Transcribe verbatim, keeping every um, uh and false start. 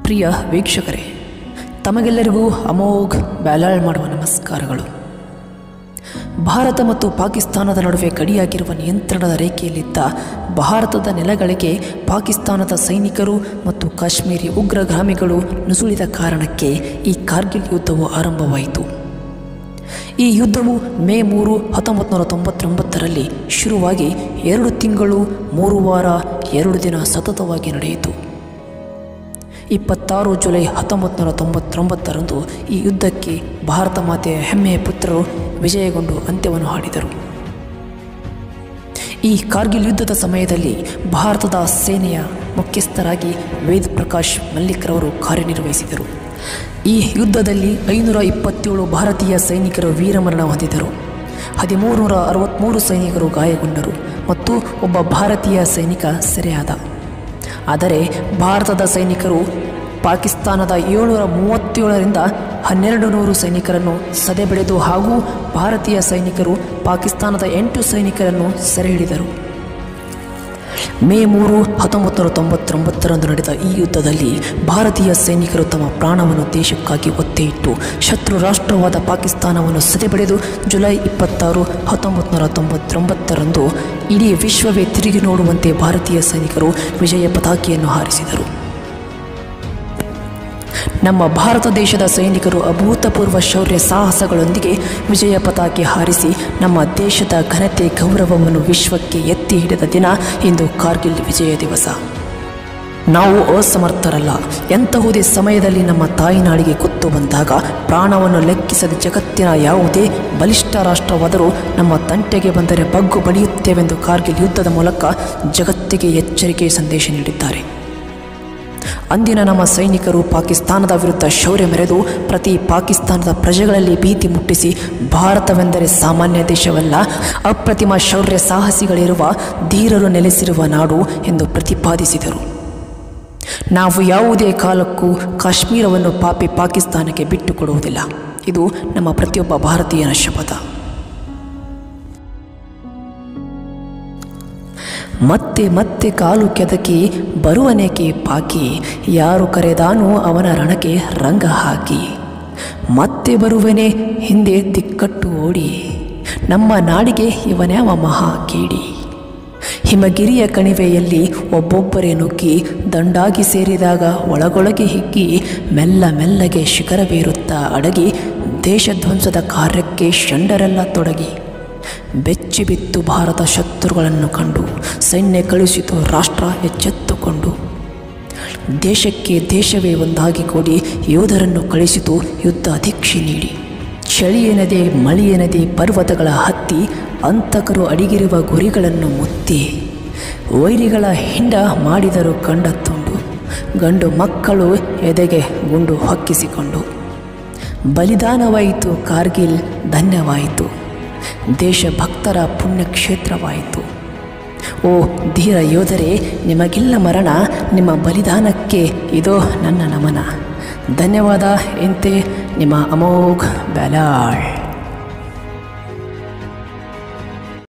ಪ್ರಿಯ ವೀಕ್ಷಕರೇ, ತಮಗೆಲ್ಲರಿಗೂ ಅಮೋಘ್ ಬ್ಯಾಲಾಳ್ ಮಾಡುವ ನಮಸ್ಕಾರಗಳು. ಭಾರತ ಮತ್ತು ಪಾಕಿಸ್ತಾನದ ನಡುವೆ ಗಡಿಯಾಗಿರುವ ನಿಯಂತ್ರಣದ ರೇಖೆಯಲ್ಲಿದ್ದ ಭಾರತದ ನೆಲಗಳಿಗೆ ಪಾಕಿಸ್ತಾನದ ಸೈನಿಕರು ಮತ್ತು ಕಾಶ್ಮೀರಿ ಉಗ್ರಗಾಮಿಗಳು ನುಸುಳಿದ ಕಾರಣಕ್ಕೆ ಈ ಕಾರ್ಗಿಲ್ ಯುದ್ಧವು ಆರಂಭವಾಯಿತು. ಈ ಯುದ್ಧವು ಮೇ ಮೂರು ಹತ್ತೊಂಬತ್ತು ನೂರ ತೊಂಬತ್ತೊಂಬತ್ತರಲ್ಲಿ ಶುರುವಾಗಿ ಎರಡು ತಿಂಗಳು ಮೂರು ವಾರ ಎರಡು ದಿನ ಸತತವಾಗಿ ನಡೆಯಿತು. ಇಪ್ಪತ್ತಾರು ಜುಲೈ ಹತ್ತೊಂಬತ್ತು ನೂರ ತೊಂಬತ್ತೊಂಬತ್ತರಂದು ಈ ಯುದ್ಧಕ್ಕೆ ಭಾರತ ಮಾತೆಯ ಹೆಮ್ಮೆಯ ಪುತ್ರರು ವಿಜಯಗೊಂಡು ಅಂತ್ಯವನ್ನು ಹಾಡಿದರು. ಈ ಕಾರ್ಗಿಲ್ ಯುದ್ಧದ ಸಮಯದಲ್ಲಿ ಭಾರತದ ಸೇನೆಯ ಮುಖ್ಯಸ್ಥರಾಗಿ ವೇದ್ ಪ್ರಕಾಶ್ ಮಲ್ಲಿಕ್ರವರು ಕಾರ್ಯನಿರ್ವಹಿಸಿದರು. ಈ ಯುದ್ಧದಲ್ಲಿ ಐನೂರ ಇಪ್ಪತ್ತೇಳು ಭಾರತೀಯ ಸೈನಿಕರು ವೀರಮರಣ ಹೊಂದಿದರು. ಹದಿಮೂರು ನೂರ ಅರವತ್ತ್ಮೂರು ಸೈನಿಕರು ಗಾಯಗೊಂಡರು ಮತ್ತು ಒಬ್ಬ ಭಾರತೀಯ ಸೈನಿಕ ಸೆರೆಯಾದ. ಆದರೆ ಭಾರತದ ಸೈನಿಕರು ಪಾಕಿಸ್ತಾನದ ಏಳ್ನೂರ ಮೂವತ್ತೇಳರಿಂದ ಹನ್ನೆರಡು ನೂರು ಸೈನಿಕರನ್ನು ಸದೆಬಡಿದು ಹಾಗೂ ಭಾರತೀಯ ಸೈನಿಕರು ಪಾಕಿಸ್ತಾನದ ಎಂಟು ಸೈನಿಕರನ್ನು ಸೆರೆ ಹಿಡಿದರು. ಮೇ ಮೂರು ಹತ್ತೊಂಬತ್ತು ನೂರ ತೊಂಬತ್ತೊಂಬತ್ತರಂದು ನಡೆದ ಈ ಯುದ್ಧದಲ್ಲಿ ಭಾರತೀಯ ಸೈನಿಕರು ತಮ್ಮ ಪ್ರಾಣವನ್ನು ದೇಶಕ್ಕಾಗಿ ಒತ್ತೆ ಇಟ್ಟು ಶತ್ರು ರಾಷ್ಟ್ರವಾದ ಪಾಕಿಸ್ತಾನವನ್ನು ಸದೆಬಡಿದು ಜುಲೈ ಇಪ್ಪತ್ತಾರು ಹತ್ತೊಂಬತ್ತು ನೂರ ತೊಂಬತ್ತೊಂಬತ್ತರಂದು ಇಡೀ ವಿಶ್ವವೇ ತಿರುಗಿ ನೋಡುವಂತೆ ಭಾರತೀಯ ಸೈನಿಕರು ವಿಜಯ ಪತಾಕೆಯನ್ನು ಹಾರಿಸಿದರು. ನಮ್ಮ ಭಾರತ ದೇಶದ ಸೈನಿಕರು ಅಭೂತಪೂರ್ವ ಶೌರ್ಯ ಸಾಹಸಗಳೊಂದಿಗೆ ವಿಜಯ ಪತಾಕೆ ಹಾರಿಸಿ ನಮ್ಮ ದೇಶದ ಘನತೆ ಗೌರವವನ್ನು ವಿಶ್ವಕ್ಕೆ ಎತ್ತಿ ಹಿಡಿದ ದಿನ ಇಂದು ಕಾರ್ಗಿಲ್ ವಿಜಯ ದಿವಸ. ನಾವು ಅಸಮರ್ಥರಲ್ಲ. ಎಂತಹುದೇ ಸಮಯದಲ್ಲಿ ನಮ್ಮ ತಾಯಿನಾಡಿಗೆ ಕುತ್ತು ಬಂದಾಗ ಪ್ರಾಣವನ್ನು ಲೆಕ್ಕಿಸದ ಜಗತ್ತಿನ ಯಾವುದೇ ಬಲಿಷ್ಠ ರಾಷ್ಟ್ರವಾದರೂ ನಮ್ಮ ತಂಟೆಗೆ ಬಂದರೆ ಬಗ್ಗು ಬಡಿಯುತ್ತೇವೆಂದು ಕಾರ್ಗಿಲ್ ಯುದ್ಧದ ಮೂಲಕ ಜಗತ್ತಿಗೆ ಎಚ್ಚರಿಕೆಯ ಸಂದೇಶ ನೀಡಿದ್ದಾರೆ. ಅಂದಿನ ನಮ್ಮ ಸೈನಿಕರು ಪಾಕಿಸ್ತಾನದ ವಿರುದ್ಧ ಶೌರ್ಯ ಮೆರೆದು ಪ್ರತಿ ಪಾಕಿಸ್ತಾನದ ಪ್ರಜೆಗಳಲ್ಲಿ ಭೀತಿ ಮುಟ್ಟಿಸಿ ಭಾರತವೆಂದರೆ ಸಾಮಾನ್ಯ ದೇಶವಲ್ಲ, ಅಪ್ರತಿಮ ಶೌರ್ಯ ಸಾಹಸಿಗಳಿರುವ ಧೀರರು ನೆಲೆಸಿರುವ ನಾಡು ಎಂದು ಪ್ರತಿಪಾದಿಸಿದರು. ನಾವು ಯಾವುದೇ ಕಾಲಕ್ಕೂ ಕಾಶ್ಮೀರವನ್ನು ಪಾಪಿ ಪಾಕಿಸ್ತಾನಕ್ಕೆ ಬಿಟ್ಟು ಕೊಡುವುದಿಲ್ಲ. ಇದು ನಮ್ಮ ಪ್ರತಿಯೊಬ್ಬ ಭಾರತೀಯನ ಶಪಥ. ಮತ್ತೆ ಮತ್ತೆ ಕಾಲು ಕೆದಕಿ ಬರುವನೇಕೆ ಪಾಕಿ, ಯಾರು ಕರೆದಾನೋ ಅವನ ರಣಕ್ಕೆ ರಂಗ ಹಾಕಿ. ಮತ್ತೆ ಬರುವನೇ ಹಿಂದೆ ದಿಕ್ಕಟ್ಟು ಓಡಿ, ನಮ್ಮ ನಾಡಿಗೆ ಇವನ್ಯಾವ ಮಹಾ ಕೇಡಿ. ಹಿಮಗಿರಿಯ ಕಣಿವೆಯಲ್ಲಿ ಒಬ್ಬೊಬ್ಬರೇ ನುಗ್ಗಿ ದಂಡಾಗಿ ಸೇರಿದಾಗ ಒಳಗೊಳಗೆ ಹಿಗ್ಗಿ ಮೆಲ್ಲ ಮೆಲ್ಲಗೆ ಶಿಖರವೇರುತ್ತಾ ಅಡಗಿ ದೇಶಧ್ವಂಸದ ಕಾರ್ಯಕ್ಕೆ ಷಂಡರೆಲ್ಲ ತೊಡಗಿ. ಬೆಚ್ಚಿ ಬಿತ್ತು ಭಾರತ ಶತ್ರುಗಳನ್ನು ಕಂಡು, ಸೈನ್ಯ ಕಳುಹಿಸಿತು ರಾಷ್ಟ್ರ ಎಚ್ಚೆತ್ತುಕೊಂಡು. ದೇಶಕ್ಕೆ ದೇಶವೇ ಒಂದಾಗಿ ಕೂಡಿ ಯೋಧರನ್ನು ಕಳಿಸಿತು ಯುದ್ಧ ದೀಕ್ಷೆ ನೀಡಿ. ಚಳಿಯೆನದೆ ಮಳೆಯೆನದೆ ಪರ್ವತಗಳ ಹತ್ತಿ ಅಂತಕರು ಅಡಿಗಿರುವ ಗುರಿಗಳನ್ನು ಮುತ್ತಿ. ವೈರಿಗಳ ಹಿಂಡ ಮಾಡಿದರು ಕಂಡ ತುಂಡು, ಗಂಡು ಮಕ್ಕಳು ಎದೆಗೆ ಗುಂಡು ಹೊಕ್ಕಿಸಿಕೊಂಡು. ಬಲಿದಾನವಾಯಿತು ಕಾರ್ಗಿಲ್ ಧನ್ಯವಾಯಿತು, ದೇಶಭಕ್ತರ ಪುಣ್ಯಕ್ಷೇತ್ರವಾಯಿತು. ಓ ಧೀರ ಯೋಧರೇ, ನಿಮಗಿಲ್ಲ ಮರಣ, ನಿಮ್ಮ ಬಲಿದಾನಕ್ಕೆ ಇದೋ ನನ್ನ ನಮನ. ಧನ್ಯವಾದ. ಇಂತೆ ನಿಮ್ಮ ಅಮೋಘ್ ಬ್ಯಾಲಾಳ್.